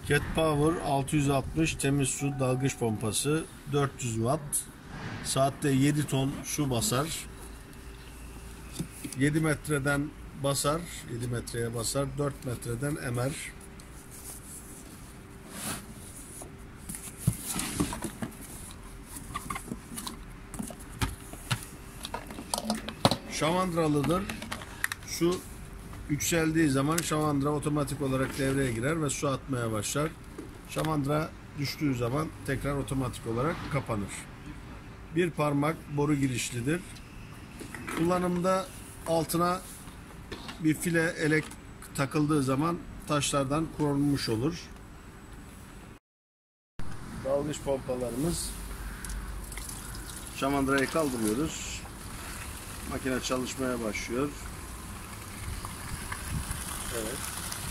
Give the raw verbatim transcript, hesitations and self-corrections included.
Cat Power altı yüz altmış temiz su dalgıç pompası, dört yüz watt. Saatte yedi ton su basar. yedi metreden basar, yedi metreye basar, dört metreden emer. Şamandıralıdır. Su yükseldiği zaman şamandıra otomatik olarak devreye girer ve su atmaya başlar. Şamandıra düştüğü zaman tekrar otomatik olarak kapanır. Bir parmak boru girişlidir. Kullanımda altına bir file elek takıldığı zaman taşlardan korunmuş olur. Dalgıç pompalarımız. Şamandırayı kaldırıyoruz. Makine çalışmaya başlıyor. Evet.